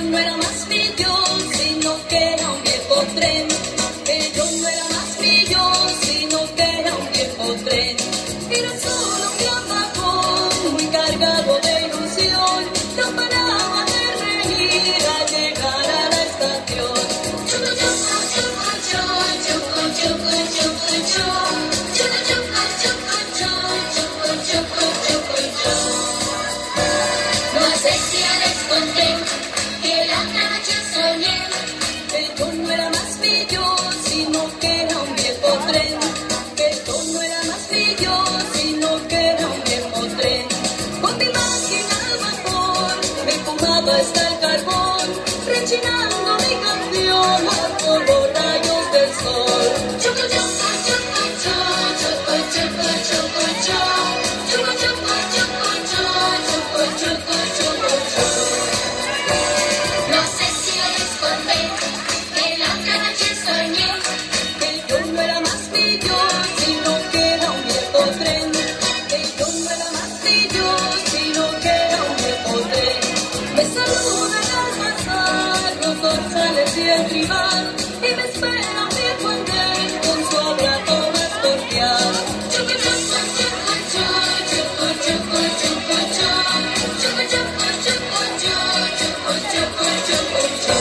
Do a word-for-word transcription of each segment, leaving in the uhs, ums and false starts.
no era más pillo, sino que era un viejo tren. Que yo no era más pillo, sino que era un viejo tren. Era solo un gran vagón, muy cargado de ilusión. No paraba de reír al llegar a la estación. Chucu, chucu, chucu, chucu, chucu, chucu, chucu, chucu, chucu, chucu, chucu, chucu. No sé si les conté que la noche soñé que yo no era más pillo, sino que era un viejo tren. Que yo no era más pillo, sino que era un viejo tren. Con mi máquina al vapor, me fumaba hasta el carbón, rechinando mi canción bajo los rayos del sol. Chucu, chucu, chucu, chucu, chucu, chucu, chucu, chucu, chucu, chucu, chucu, chucu, chucu, chucu. No sé si les conté que la otra noche soñé que yo no era más pillo, sino que era un viejo tren. Que yo no era más pillo, sino que era un viejo tren. Me saludan al pasar los dorsales y el tribal y me espera un viejo andén con su abrazo más cordial. Chucu, chucu, chucu, chucu, chucu, chucu, chucu, chucu, chucu, chucu, chucu, chucu, chucu.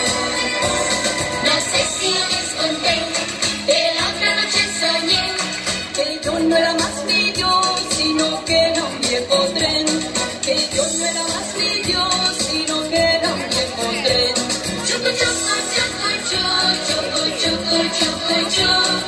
No sé si les conté que la otra noche soñé que yo no era más pillo, sino que era un viejo tren. Que yo no era más pillo, sino que era un viejo tren. Chucu, chucu, chucu, chucu, chucu, chucu, chucu, chucu.